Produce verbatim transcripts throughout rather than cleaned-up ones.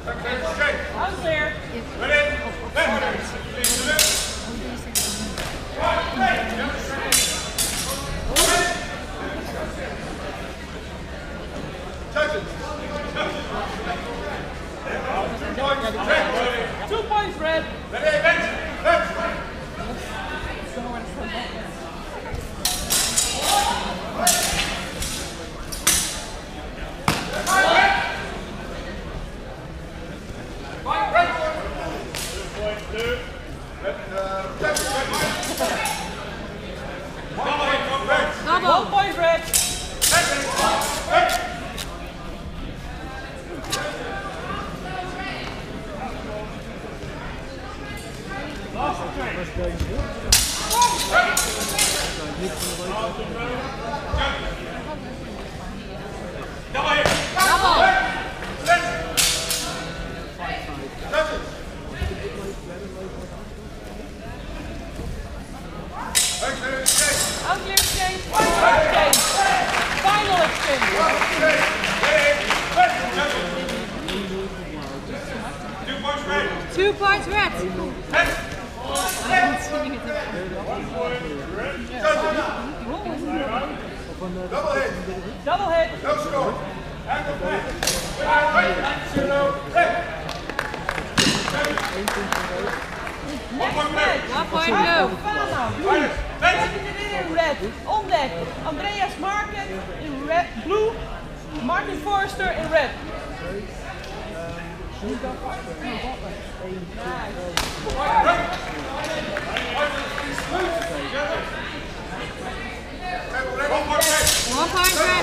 Unclear. Two points red. Double. One point red. Unclear exchange. Exchange. Final exchange. Two points red. Double hit. Double hit. No score. Next match. One point blue. Blue. In red. On deck. Andreas Market in red. Blue. Martin Forrester in red. One point red.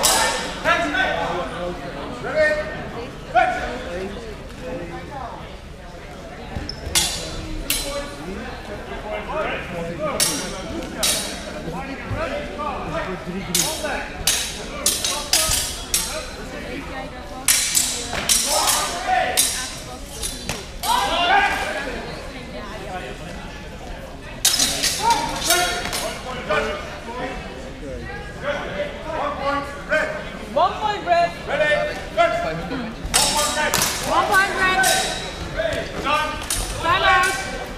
One point red. One point red. Time out.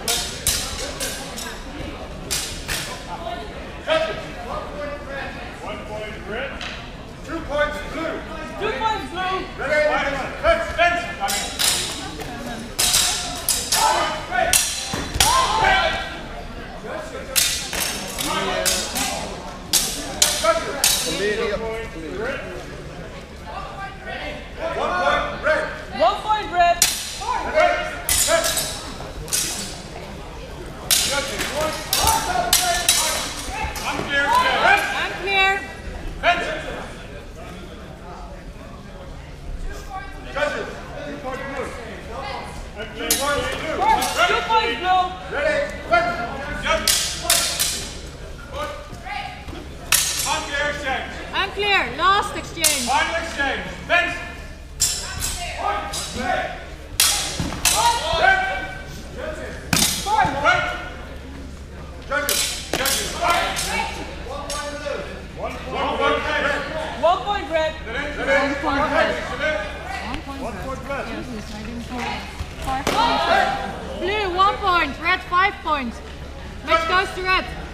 One point red. Two points blue. Two points blue. Ready? One point red. Unclear. Two points blue. Unclear. Last exchange. Final exchange. Bench. One point red. One point red. One point red. Yes, I didn't know. Five points. Blue, one point. Red, five points. Match goes to red.